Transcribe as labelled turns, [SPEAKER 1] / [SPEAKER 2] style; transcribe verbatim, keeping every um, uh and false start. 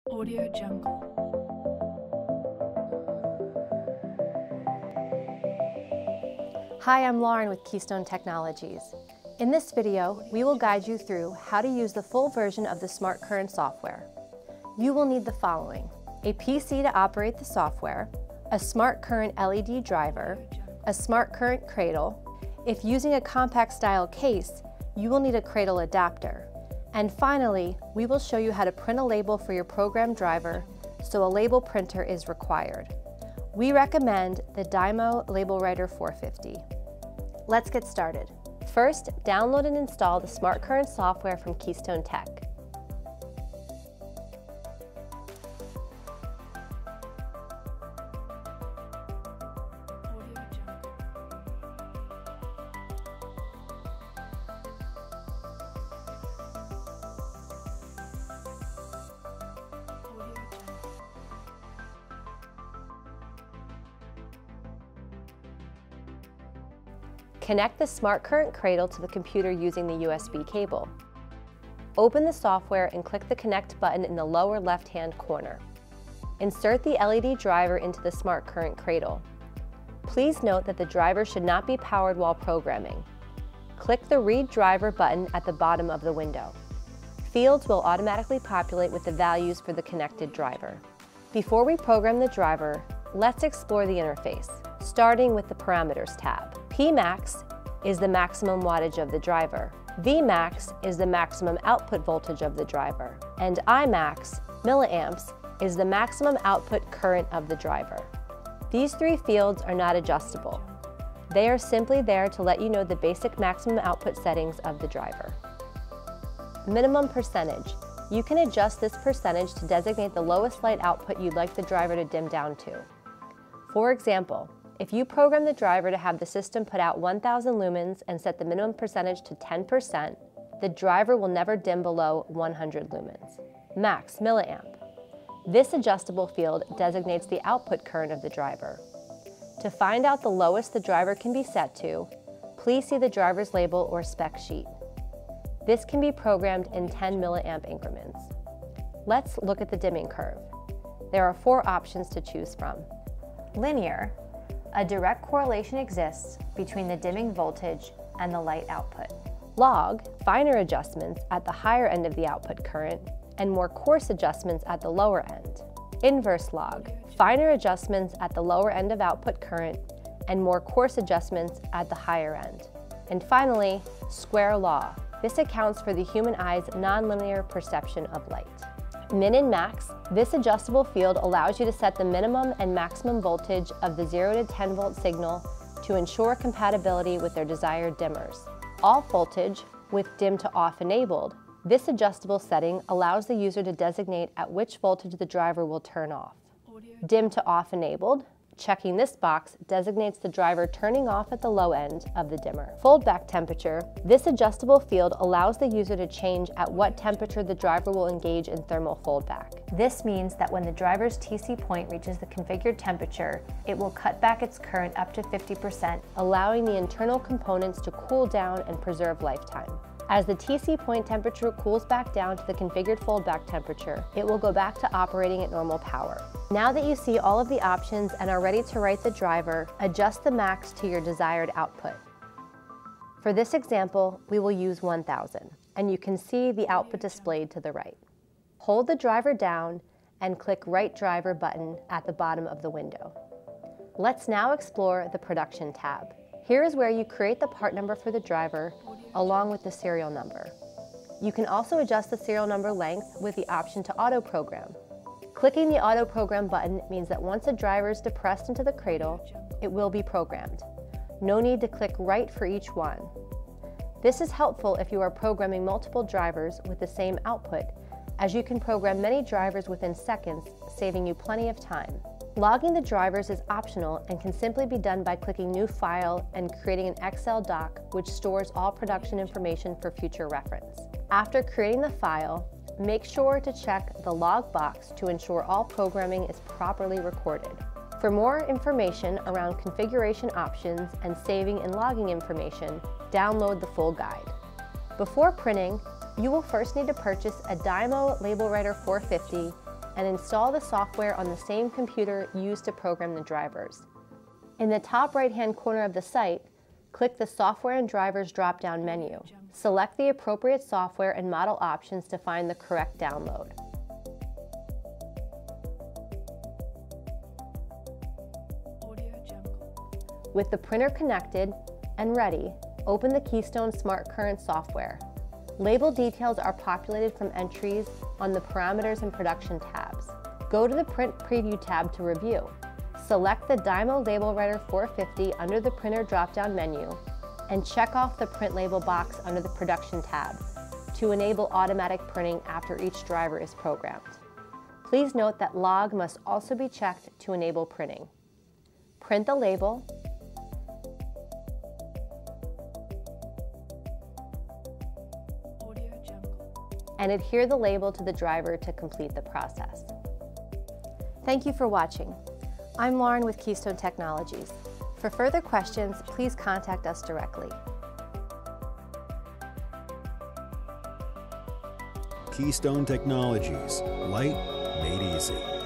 [SPEAKER 1] Audio Jungle.
[SPEAKER 2] Hi, I'm Lauren with Keystone Technologies. In this video, we will guide you through how to use the full version of the SmartCurrent software. You will need the following: a P C to operate the software, a SmartCurrent L E D driver, a SmartCurrent cradle. If using a compact style case, you will need a cradle adapter. And finally, we will show you how to print a label for your program driver, so a label printer is required. We recommend the Dymo Label Writer four fifty. Let's get started. First, download and install the SmartCurrent software from Keystone Tech. Connect the SmartCurrent cradle to the computer using the U S B cable. Open the software and click the Connect button in the lower left-hand corner. Insert the L E D driver into the SmartCurrent cradle. Please note that the driver should not be powered while programming. Click the Read Driver button at the bottom of the window. Fields will automatically populate with the values for the connected driver. Before we program the driver, let's explore the interface, starting with the Parameters tab. P max is the maximum wattage of the driver. V max is the maximum output voltage of the driver. And I max, milliamps, is the maximum output current of the driver. These three fields are not adjustable. They are simply there to let you know the basic maximum output settings of the driver. Minimum percentage. You can adjust this percentage to designate the lowest light output you'd like the driver to dim down to. For example, if you program the driver to have the system put out one thousand lumens and set the minimum percentage to ten percent, the driver will never dim below one hundred lumens. Max milliamp. This adjustable field designates the output current of the driver. To find out the lowest the driver can be set to, please see the driver's label or spec sheet. This can be programmed in ten milliamp increments. Let's look at the dimming curve. There are four options to choose from. Linear. A direct correlation exists between the dimming voltage and the light output. Log, finer adjustments at the higher end of the output current and more coarse adjustments at the lower end. Inverse log, finer adjustments at the lower end of output current and more coarse adjustments at the higher end. And finally, square law. This accounts for the human eye's nonlinear perception of light. Min and max. This adjustable field allows you to set the minimum and maximum voltage of the zero to ten volt signal to ensure compatibility with their desired dimmers. Off voltage, with dim to off enabled. This adjustable setting allows the user to designate at which voltage the driver will turn off. Dim to off enabled. Checking this box designates the driver turning off at the low end of the dimmer. Foldback temperature. This adjustable field allows the user to change at what temperature the driver will engage in thermal foldback. This means that when the driver's T C point reaches the configured temperature, it will cut back its current up to fifty percent, allowing the internal components to cool down and preserve lifetime. As the T C point temperature cools back down to the configured foldback temperature, it will go back to operating at normal power. Now that you see all of the options and are ready to write the driver, adjust the max to your desired output. For this example, we will use one thousand, and you can see the output displayed to the right. Hold the driver down and click Write Driver button at the bottom of the window. Let's now explore the Production tab. Here is where you create the part number for the driver, along with the serial number. You can also adjust the serial number length with the option to auto-program. Clicking the auto-program button means that once a driver is depressed into the cradle, it will be programmed. No need to click Write for each one. This is helpful if you are programming multiple drivers with the same output, as you can program many drivers within seconds, saving you plenty of time. Logging the drivers is optional and can simply be done by clicking New File and creating an Excel doc which stores all production information for future reference. After creating the file, make sure to check the log box to ensure all programming is properly recorded. For more information around configuration options and saving and logging information, download the full guide. Before printing, you will first need to purchase a Dymo Label Writer four fifty and install the software on the same computer used to program the drivers. In the top right-hand corner of the site, click the Software and Drivers drop-down menu. Select the appropriate software and model options to find the correct download. With the printer connected and ready, open the Keystone SmartCurrent software. Label details are populated from entries on the Parameters and Production tabs. Go to the Print Preview tab to review. Select the Dymo Label Writer four fifty under the Printer drop-down menu and check off the Print Label box under the Production tab to enable automatic printing after each driver is programmed. Please note that Log must also be checked to enable printing. Print the label, and adhere the label to the driver to complete the process. Thank you for watching. I'm Lauren with Keystone Technologies. For further questions, please contact us directly.
[SPEAKER 1] Keystone Technologies, light made easy.